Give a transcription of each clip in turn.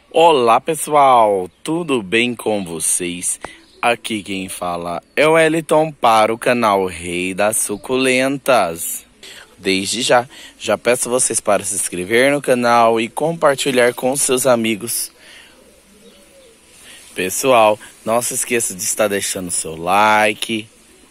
Olá pessoal, tudo bem com vocês? Aqui quem fala é o Wellington para o canal Rei das Suculentas. Desde já peço vocês para se inscrever no canal e compartilhar com seus amigos. Pessoal, não se esqueça de estar deixando seu like.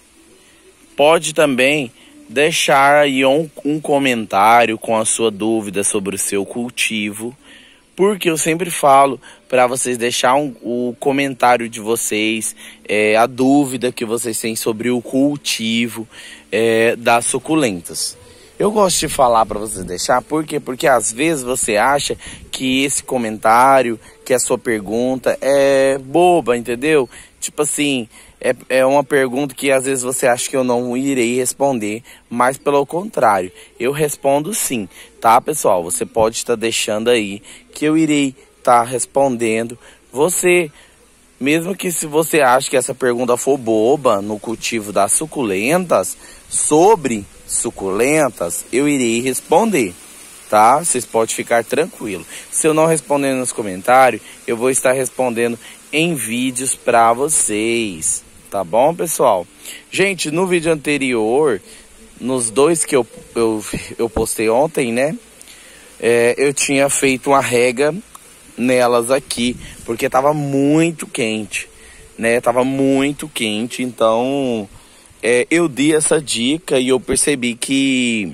Pode também deixar aí um comentário com a sua dúvida sobre o seu cultivo. Porque eu sempre falo para vocês deixar o comentário de vocês, a dúvida que vocês têm sobre o cultivo das suculentas. Eu gosto de falar para vocês deixar, por quê? Porque às vezes você acha que esse comentário, que a sua pergunta é boba, entendeu? Tipo assim, é uma pergunta que às vezes você acha que eu não irei responder, mas pelo contrário, eu respondo sim, tá pessoal? Você pode estar deixando aí que eu irei estar respondendo. Você, mesmo que se você acha que essa pergunta for boba no cultivo das suculentas, sobre suculentas, eu irei responder, tá? Vocês podem ficar tranquilos. Se eu não responder nos comentários, eu vou estar respondendo em vídeos para vocês, tá bom, pessoal? Gente, no vídeo anterior, nos dois que eu postei ontem, né? Eu tinha feito uma rega nelas aqui, porque tava muito quente, né? Tava muito quente, então eu dei essa dica e eu percebi que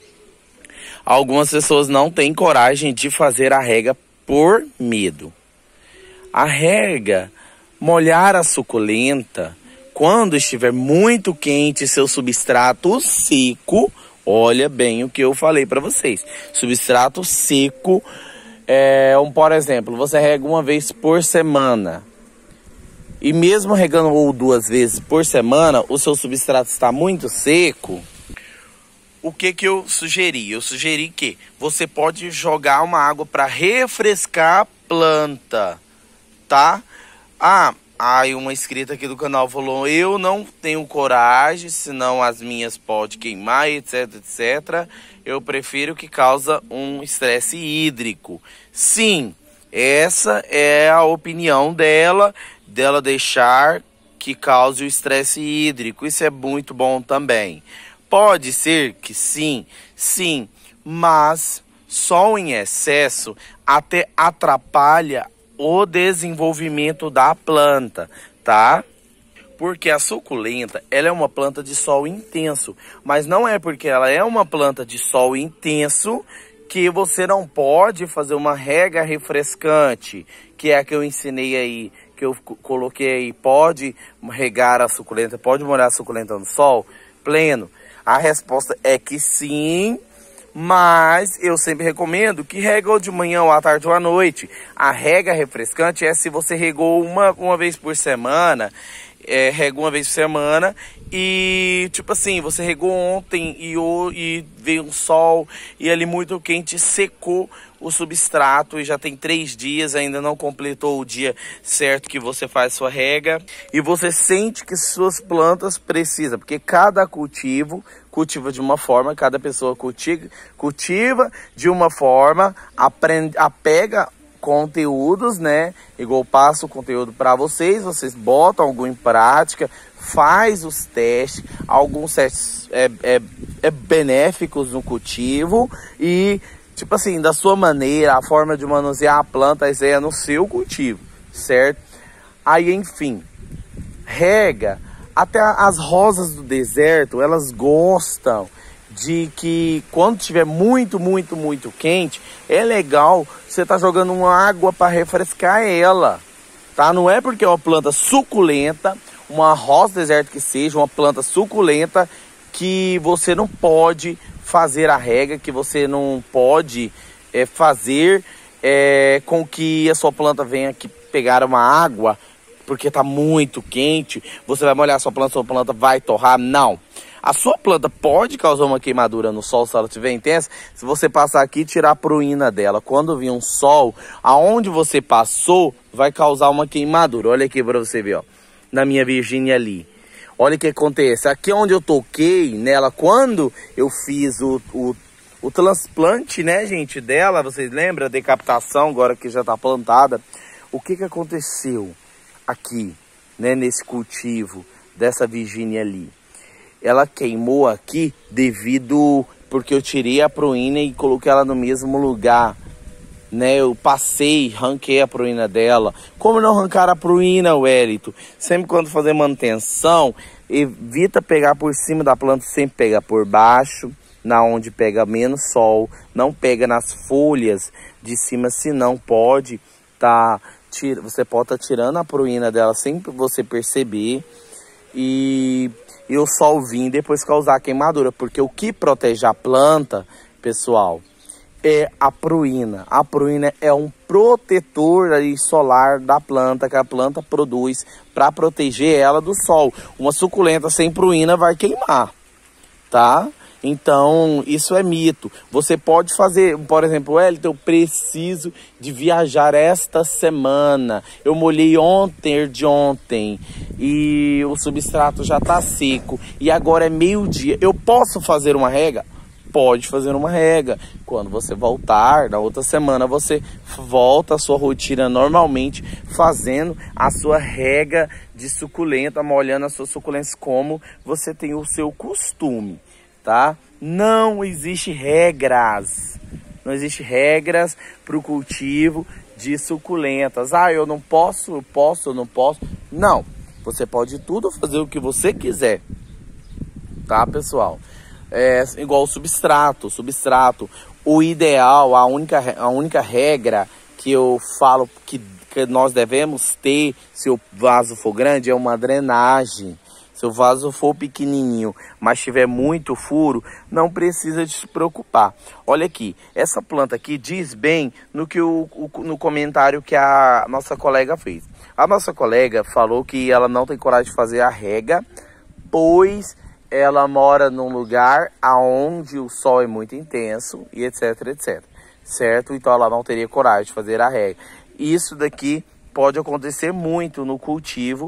algumas pessoas não têm coragem de fazer a rega por medo. A rega, molhar a suculenta, quando estiver muito quente, seu substrato seco, olha bem o que eu falei para vocês. Substrato seco, por exemplo, você rega uma vez por semana. E mesmo regando ou duas vezes por semana, o seu substrato está muito seco. O que eu sugeri? Eu sugeri que você pode jogar uma água para refrescar a planta, tá? Aí uma inscrita aqui do canal falou: eu não tenho coragem, senão as minhas podem queimar, etc, etc. Eu prefiro que causa um estresse hídrico. Sim, essa é a opinião dela deixar que cause o estresse hídrico. Isso é muito bom também. Pode ser que sim, mas sol em excesso até atrapalha o desenvolvimento da planta, tá? Porque a suculenta, ela é uma planta de sol intenso, mas não é porque ela é uma planta de sol intenso que você não pode fazer uma rega refrescante, que é a que eu ensinei aí, que eu coloquei aí. Pode regar a suculenta, pode molhar a suculenta no sol pleno? A resposta é que sim, mas eu sempre recomendo que regue ou de manhã, ou à tarde ou à noite. A rega refrescante é se você regou uma vez por semana, rega uma vez por semana e tipo assim, você regou ontem e veio um sol e ali muito quente, secou o substrato e já tem 3 dias, ainda não completou o dia certo que você faz sua rega e você sente que suas plantas precisam, porque cada cultiva de uma forma, cada pessoa cultiva de uma forma, apega conteúdos, né? Igual eu passo o conteúdo para vocês botam algo em prática, faz os testes, alguns testes benéficos no cultivo e tipo assim, da sua maneira, a forma de manusear a planta, isso é no seu cultivo, certo? Aí, enfim, rega. Até as rosas do deserto, elas gostam de que quando tiver muito quente, é legal você tá jogando uma água para refrescar ela, tá? Não é porque é uma planta suculenta, uma rosa do deserto que seja, uma planta suculenta, que você não pode fazer a rega, que você não pode fazer com que a sua planta venha aqui pegar uma água, porque tá muito quente, você vai molhar a sua planta vai torrar. Não. A sua planta pode causar uma queimadura no sol se ela estiver intensa, se você passar aqui e tirar a pruína dela. Quando vir um sol, aonde você passou, vai causar uma queimadura. Olha aqui para você ver, ó, na minha Virgínia ali. Olha o que acontece. Aqui onde eu toquei nela, quando eu fiz o transplante, né, gente, dela, vocês lembram? A decapitação, agora que já tá plantada. O que que aconteceu aqui, né, nesse cultivo dessa Virgínia ali? Ela queimou aqui porque eu tirei a pruína e coloquei ela no mesmo lugar, né? Eu arranquei a pruína dela. Como não arrancar a pruína, Wellington? Sempre quando fazer manutenção, evita pegar por cima da planta, sempre pega por baixo, na onde pega menos sol. Não pega nas folhas de cima, senão pode você pode estar tirando a pruína dela sem você perceber. E o sol vir depois causar queimadura, porque o que protege a planta, pessoal, é a pruína. A pruína é um protetor aí solar da planta, que a planta produz para proteger ela do sol. Uma suculenta sem pruína vai queimar, tá? Então, isso é mito. Você pode fazer, por exemplo, Wellington, eu preciso de viajar esta semana. Eu molhei de ontem e o substrato já está seco e agora é meio-dia. Eu posso fazer uma rega? Pode fazer uma rega. Quando você voltar, na outra semana, você volta à sua rotina normalmente, fazendo a sua rega de suculenta, molhando as suas suculentas como você tem o seu costume, tá? Não existe regras. Não existe regras para o cultivo de suculentas. Ah, eu não posso, eu não posso. Não, você pode tudo fazer o que você quiser, tá, pessoal? É igual o substrato. O ideal, a única regra que eu falo que nós devemos ter, se o vaso for grande, é uma drenagem. Se o vaso for pequenininho, mas tiver muito furo, não precisa de se preocupar. Olha aqui, essa planta aqui diz bem no comentário que a nossa colega fez. A nossa colega falou que ela não tem coragem de fazer a rega, pois ela mora num lugar onde o sol é muito intenso e etc, etc. Certo? Então ela não teria coragem de fazer a rega. Isso daqui pode acontecer muito no cultivo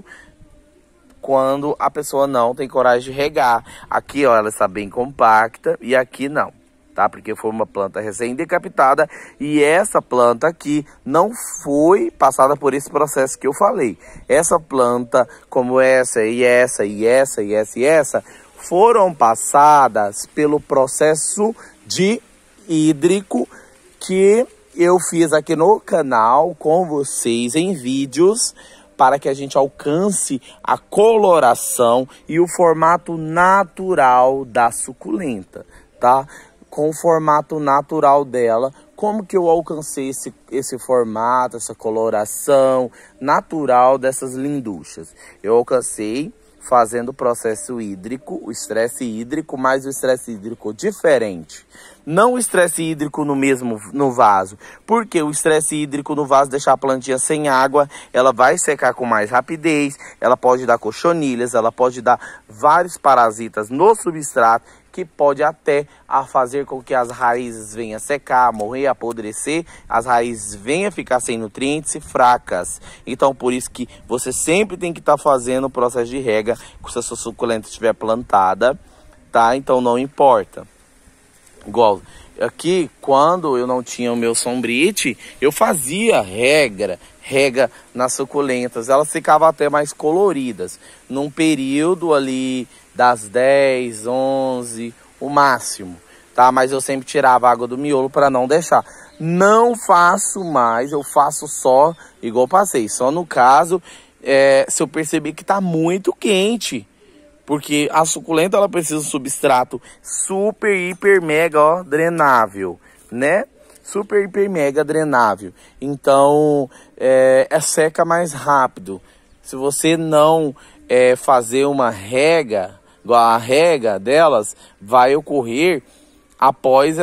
quando a pessoa não tem coragem de regar. Aqui, ó, ela está bem compacta e aqui não, tá? Porque foi uma planta recém-decapitada e essa planta aqui não foi passada por esse processo que eu falei. Essa planta, como essa e essa e essa e essa e essa, foram passadas pelo processo de hídrico que eu fiz aqui no canal com vocês em vídeos, para que a gente alcance a coloração e o formato natural da suculenta, tá? Com o formato natural dela, como que eu alcancei esse formato, essa coloração natural dessas linduchas? Eu alcancei fazendo o processo hídrico, o estresse hídrico, mas o estresse hídrico diferente. Não o estresse hídrico no vaso, porque o estresse hídrico no vaso deixa a plantinha sem água, ela vai secar com mais rapidez, ela pode dar cochonilhas, ela pode dar vários parasitas no substrato, que pode até fazer com que as raízes venham secar, morrer, apodrecer, as raízes venham ficar sem nutrientes e fracas. Então, por isso que você sempre tem que estar fazendo o processo de rega se a sua suculenta estiver plantada, tá? Então, não importa. Igual aqui, quando eu não tinha o meu sombrite, eu fazia rega nas suculentas. Elas ficavam até mais coloridas. Num período ali das 10, 11, o máximo, tá? Mas eu sempre tirava a água do miolo para não deixar. Não faço mais, eu faço só, igual passei, só no caso, se eu perceber que tá muito quente. Porque a suculenta, ela precisa de um substrato super, hiper, mega, ó, drenável, né? Super, hiper, mega drenável. Então, seca mais rápido. Se você não fazer uma rega, igual a rega delas, vai ocorrer após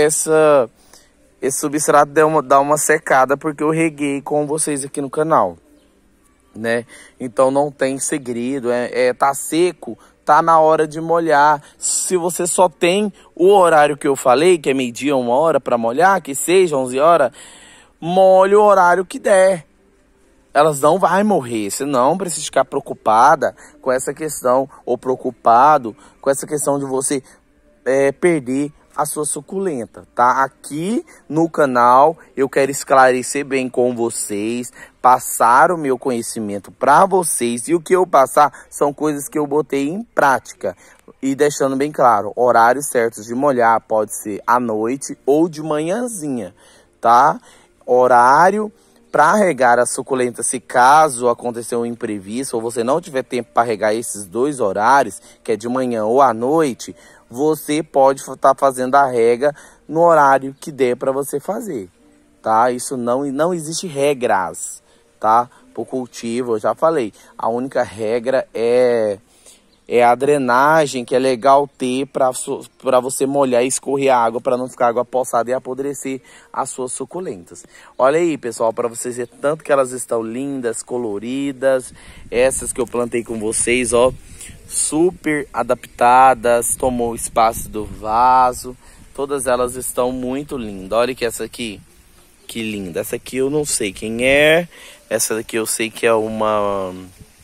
esse substrato dar uma secada, porque eu reguei com vocês aqui no canal, né? Então não tem segredo, tá seco, tá na hora de molhar. Se você só tem o horário que eu falei, que é meio-dia, 1h para molhar, que seja 11 horas, molhe o horário que der. Elas não vão morrer, você não precisa ficar preocupada com essa questão, ou preocupado com essa questão de você perder a sua suculenta, tá? Aqui no canal eu quero esclarecer bem com vocês, passar o meu conhecimento para vocês, e o que eu passar são coisas que eu botei em prática. E deixando bem claro, horários certos de molhar pode ser à noite ou de manhãzinha, tá? Horário para regar a suculenta, se caso acontecer um imprevisto ou você não tiver tempo para regar esses dois horários, que é de manhã ou à noite, você pode estar fazendo a rega no horário que der para você fazer, tá? Isso não existe regras, tá? Para o cultivo, eu já falei, a única regra é a drenagem, que é legal ter para você molhar e escorrer a água, para não ficar água poçada e apodrecer as suas suculentas. Olha aí, pessoal, para vocês verem tanto que elas estão lindas, coloridas. Essas que eu plantei com vocês, ó, super adaptadas, tomou o espaço do vaso. Todas elas estão muito lindas. Olha que essa aqui, que linda. Essa aqui eu não sei quem é. Essa daqui eu sei que é uma...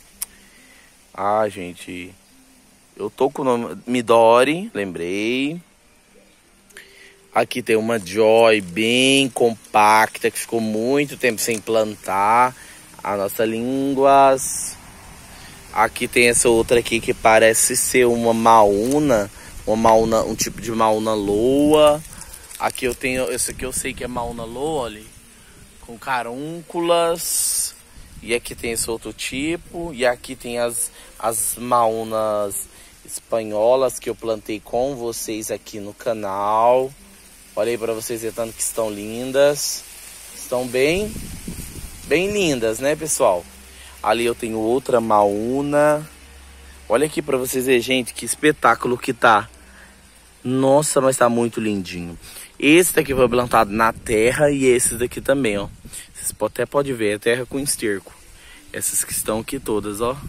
Ah, gente... Eu tô com o nome Midori, lembrei. Aqui tem uma Joy bem compacta, que ficou muito tempo sem plantar. A nossa Línguas. Aqui tem essa outra aqui que parece ser uma Maúna. Um tipo de Maúna Loa. Aqui eu tenho, esse aqui eu sei que é Maúna Loa, olha. Com carúnculas. E aqui tem esse outro tipo. E aqui tem as Maúnas espanholas que eu plantei com vocês aqui no canal. Olha aí para vocês verem tanto que estão lindas. Estão bem lindas, né, pessoal? Ali eu tenho outra Maúna. Olha aqui para vocês verem, gente, que espetáculo que tá. Nossa, mas tá muito lindinho. Esse daqui foi plantado na terra e esse daqui também, ó. Vocês até podem ver, é terra com esterco. Essas que estão aqui todas, ó.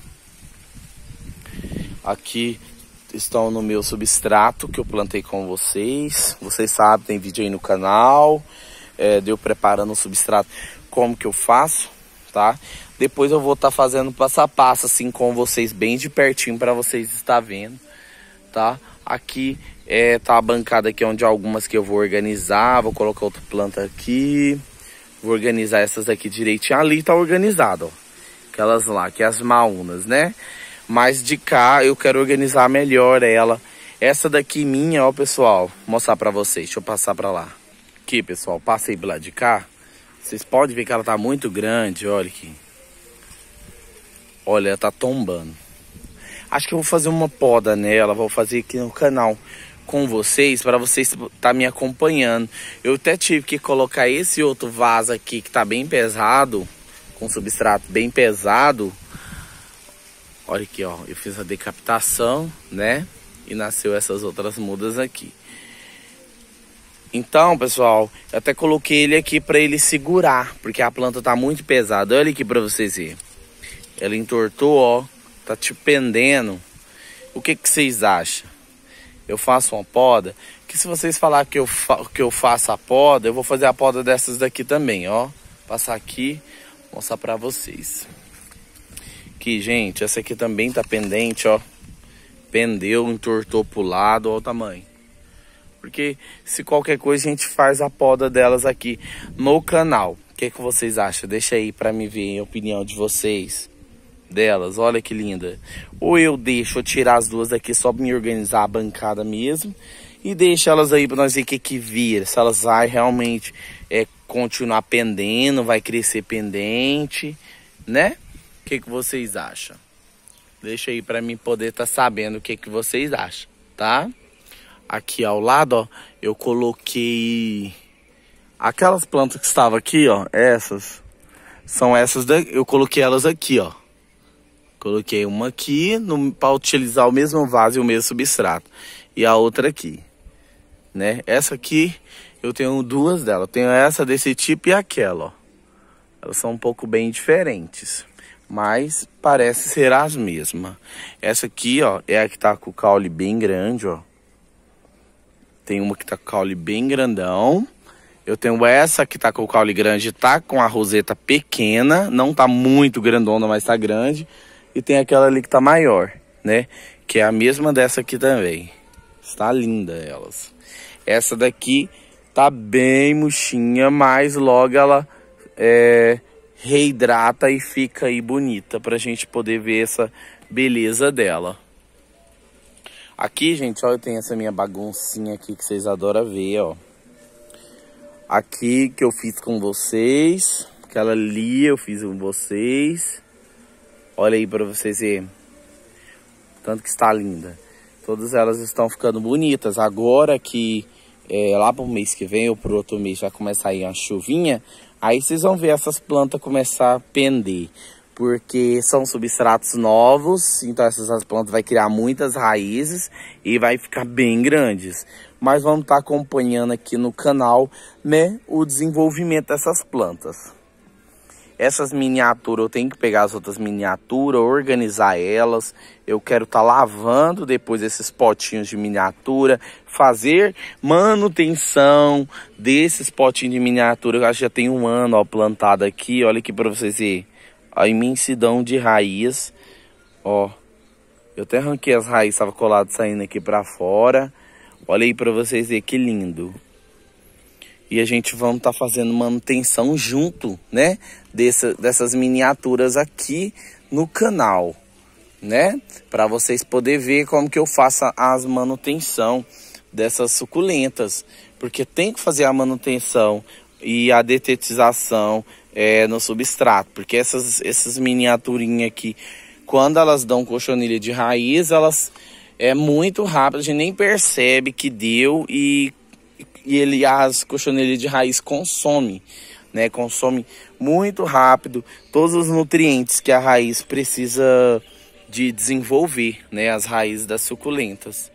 Aqui estão no meu substrato que eu plantei com vocês. Vocês sabem, tem vídeo aí no canal. De eu preparando o substrato, como que eu faço, tá? Depois eu vou estar fazendo passo a passo assim com vocês, bem de pertinho, para vocês estar vendo, tá? Aqui tá a bancada aqui onde algumas que eu vou organizar. Vou colocar outra planta aqui. Vou organizar essas aqui direitinho. Ali tá organizado, ó. Aquelas lá, que é as Maúnas, né? Mas de cá eu quero organizar melhor ela. Essa daqui minha, ó, pessoal. Vou mostrar pra vocês. Deixa eu passar pra lá. Aqui, pessoal. Passei pro lado de cá. Vocês podem ver que ela tá muito grande. Olha aqui. Olha, ela tá tombando. Acho que eu vou fazer uma poda nela. Vou fazer aqui no canal com vocês, para vocês tá me acompanhando. Eu até tive que colocar esse outro vaso aqui que tá bem pesado. Com substrato bem pesado. Olha aqui, ó, eu fiz a decapitação, né? E nasceu essas outras mudas aqui. Então, pessoal, eu até coloquei ele aqui para ele segurar, porque a planta tá muito pesada. Olha aqui para vocês verem. Ela entortou, ó, tá tipo pendendo. O que vocês acham? Eu faço uma poda? Que se vocês falar que eu faço a poda, eu vou fazer a poda dessas daqui também, ó. Passar aqui, mostrar para vocês. Aqui, gente, essa aqui também tá pendente, ó. Pendeu, entortou pro lado, ó o tamanho. Porque se qualquer coisa a gente faz a poda delas aqui no canal. O que vocês acham? Deixa aí pra me ver a opinião de vocês delas. Olha que linda. Ou eu tirar as duas daqui só pra me organizar a bancada mesmo. E deixo elas aí pra nós ver o que vira. Se elas vão realmente continuar pendendo, vai crescer pendente, né? O que vocês acham? Deixa aí pra mim poder estar sabendo o que vocês acham, tá? Aqui ao lado, ó, eu coloquei aquelas plantas que estavam aqui, ó. Essas são essas daqui. Eu coloquei elas aqui, ó. Coloquei uma aqui para utilizar o mesmo vaso e o mesmo substrato. E a outra aqui, né? Essa aqui eu tenho duas delas. Eu tenho essa desse tipo e aquela, ó. Elas são um pouco bem diferentes, mas parece ser as mesmas. Essa aqui, ó, é a que tá com o caule bem grande, ó. Tem uma que tá com o caule bem grandão. Eu tenho essa que tá com o caule grande, tá com a roseta pequena. Não tá muito grandona, mas tá grande. E tem aquela ali que tá maior, né? Que é a mesma dessa aqui também. Está linda elas. Essa daqui tá bem murchinha, mas logo ela reidrata e fica aí bonita pra gente poder ver essa beleza dela. Aqui, gente, ó, eu tenho essa minha baguncinha aqui que vocês adoram ver, ó. Aqui que eu fiz com vocês, aquela ali eu fiz com vocês. Olha aí pra vocês verem. Tanto que está linda. Todas elas estão ficando bonitas. Agora que lá pro mês que vem ou pro outro mês vai começar a ir uma chuvinha, aí vocês vão ver essas plantas começar a pender. Porque são substratos novos, então essas plantas vai criar muitas raízes e vai ficar bem grandes. Mas vamos estar acompanhando aqui no canal, né, o desenvolvimento dessas plantas. Essas miniaturas, eu tenho que pegar as outras miniaturas, organizar elas. Eu quero estar lavando depois esses potinhos de miniatura, fazer manutenção desses potinhos de miniatura. Eu acho que já tem 1 ano, ó, plantado aqui. Olha aqui para vocês verem a imensidão de raiz. Ó, eu até arranquei as raízes, estava colado saindo aqui para fora. Olha aí para vocês verem que lindo. E a gente vamos estar fazendo manutenção junto, né, dessas miniaturas aqui no canal, né? Para vocês poderem ver como que eu faço as manutenção dessas suculentas. Porque tem que fazer a manutenção e a detetização no substrato. Porque essas miniaturinhas aqui, quando elas dão cochonilha de raiz, elas muito rápido, a gente nem percebe que deu e as cochonilhas de raiz consome, né? Consome muito rápido todos os nutrientes que a raiz precisa de desenvolver, né? As raízes das suculentas.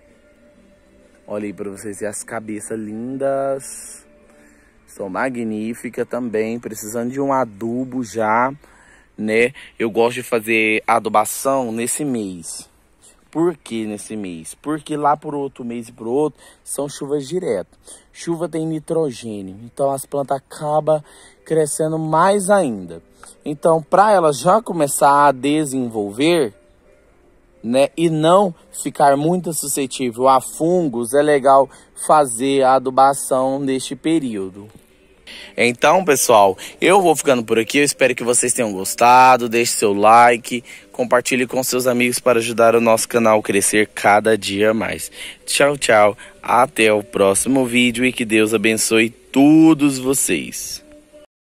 Olha aí para vocês verem as cabeças lindas. São magníficas também, precisando de um adubo já, né? Eu gosto de fazer adubação nesse mês. Por que nesse mês? Porque lá por outro mês e por outro são chuvas direto. Chuva tem nitrogênio, então as plantas acabam crescendo mais ainda. Então, para elas já começar a desenvolver, né, e não ficar muito suscetível a fungos, é legal fazer a adubação neste período. Então, pessoal, eu vou ficando por aqui. Eu espero que vocês tenham gostado. Deixe seu like, compartilhe com seus amigos para ajudar o nosso canal a crescer cada dia mais. Tchau, tchau. Até o próximo vídeo e que Deus abençoe todos vocês.